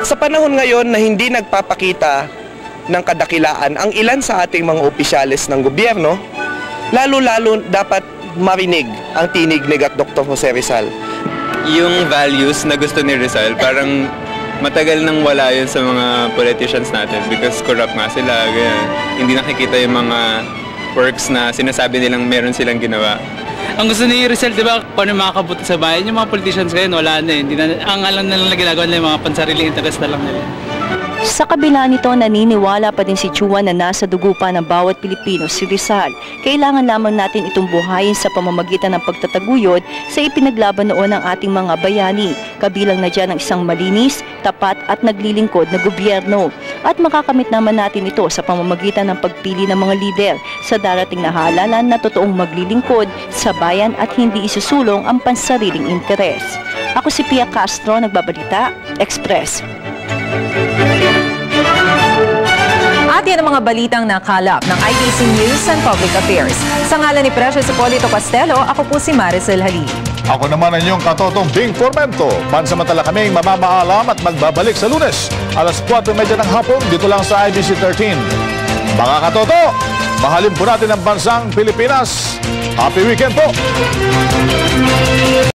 Sa panahon ngayon na hindi nagpapakita ng kadakilaan ang ilan sa ating mga opisyales ng gobyerno, lalo-lalo dapat marinig ang tinig ni Dr. Jose Rizal. Yung values na gusto ni Rizal, parang matagal nang wala yun sa mga politicians natin because corrupt nga sila, ganyan. Hindi nakikita yung mga works na sinasabi nilang meron silang ginawa. Ang gusto ni Rizal, di ba, paano makakabuti sa bayan? Yung mga politicians ngayon, wala na eh. Ang alam na lang na ginagawa nila yung mga pansariling interest na lang nila. Sa kabila nito, naniniwala pa din si Chua na nasa dugo pa ng bawat Pilipino si Rizal. Kailangan lamang natin itong buhayin sa pamamagitan ng pagtataguyod sa ipinaglaban noon ng ating mga bayani. Kabilang na dyan ang isang malinis, tapat at naglilingkod na gobyerno. At makakamit naman natin ito sa pamamagitan ng pagpili ng mga lider sa darating na halalan na totoong maglilingkod sa bayan at hindi isusulong ang pansariling interes. Ako si Pia Castro, nagbabalita, Express. At yan ang mga balitang nakalap ng IBC News and Public Affairs. Sa ngalan ni Precious Hipolito Castelo, ako po si Maricel Halil. Ako naman ang inyong katotong Bing Formento. Pansamantala kaming mamamaalam at magbabalik sa Lunes, alas 4:30 ng hapon dito lang sa IBC 13. Mga katoto, mahalin po natin ang bansang Pilipinas. Happy weekend po!